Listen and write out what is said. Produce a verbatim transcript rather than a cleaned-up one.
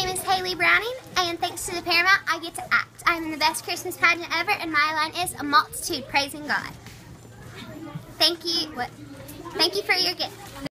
name is Haley Browning, and thanks to the Paramount, I get to act. I'm in the best Christmas pageant ever, and my line is a multitude praising God. Thank you. What? Thank you for your gift.